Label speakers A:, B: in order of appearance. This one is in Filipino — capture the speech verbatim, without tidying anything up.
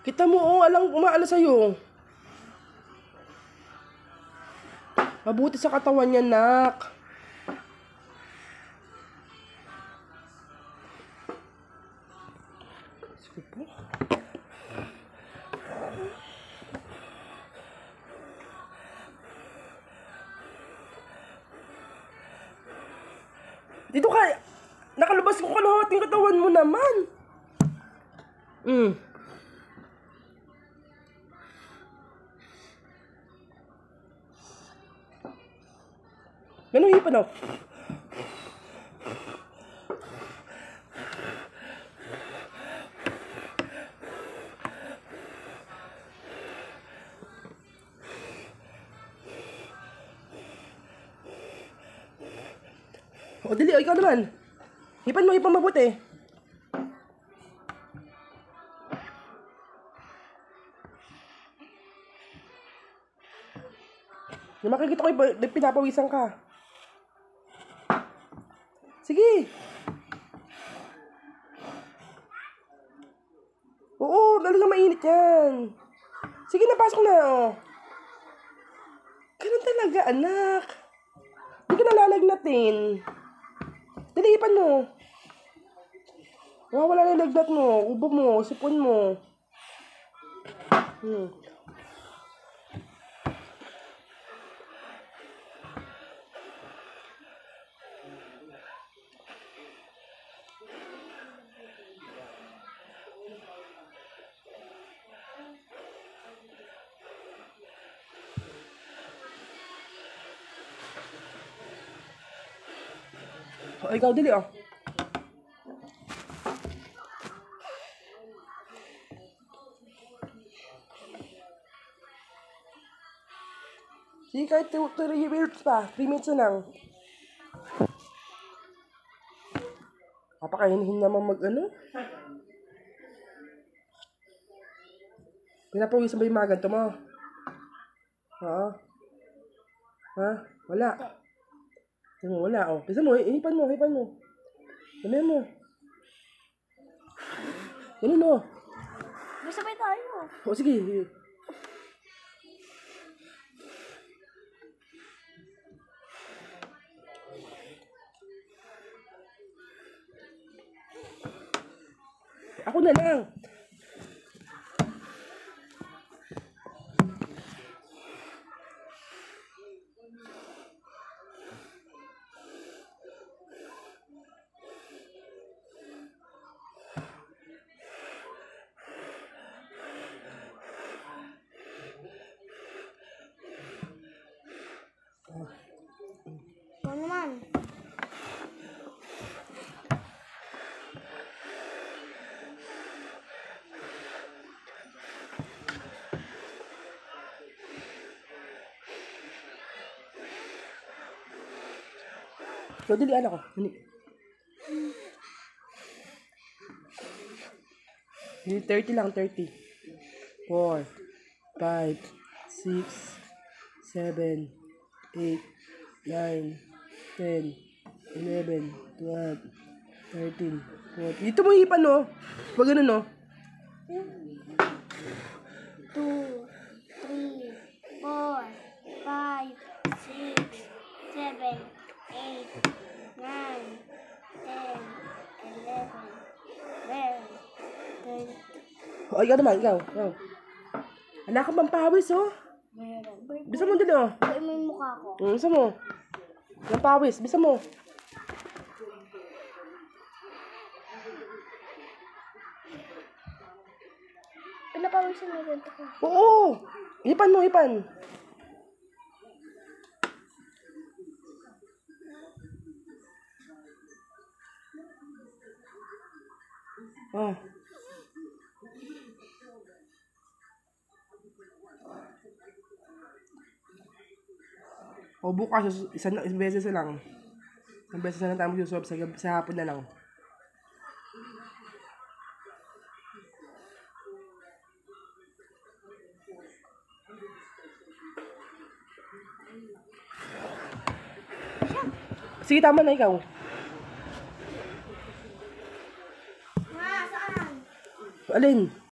A: Kita mo, oh, alang umaala sa'yo. Mabuti sa katawan niya, nak. Sige po. Dito ka. Nakalabas ko kalahating katawan mo naman. Hmm. Ganun hipan ako. O, dali. O, ikaw naman. Hipan mo, hipan mabuti. Yung makikita ko yung pinapawisan ka. Sige. Oo, talagang mainit yan. Sige na, pasok na. Oh. Ganun talaga, anak. Hindi ka nalalagnatin. Dali, hipan mo. Wala na lagnat mo. Ubo mo, sipon mo. Hmm. O, ikaw, dali, oh. Sige, kahit three minutes pa. three minutes na lang. Papakainin naman mag-ano. Pinapawisan ba yung mga ganito mo? Oo. Ha? Wala. Wala, oh. Pisa mo, hipan mo, hipan mo. Ganyan mo. Ganyan mo.
B: Masabay tayo.
A: O, sige. Ako na lang.
B: Ano naman?
A: So, dili, anak ko. Dili. Dili, thirty lang, thirty. four, five, six, seven, eight, nine, ten, eleven, twelve, thirteen, fourteen. Dito mo hipan, no? Pag ganun, no?
B: two, three, four, five, six, seven, eight, nine, ten, eleven, twelve, thirteen.
A: O, ikaw naman, ikaw. ikaw. Anak ka bang pawis, oh?
B: Meron.
A: Bisa mo dito, oh.
B: Buhay mo yung mukha ko.
A: Mm, bisa mo. Yung pawis, bisa mo.
B: Pinapawisan mo ganito ko.
A: Oo! Hipan mo, hipan. Oh. O bukas, isang, isang beses na lang. Isang beses na lang tayo magsusolve sa, sa hapon na lang. Sige, tama na ikaw.
B: Ma, saan?
A: Alin?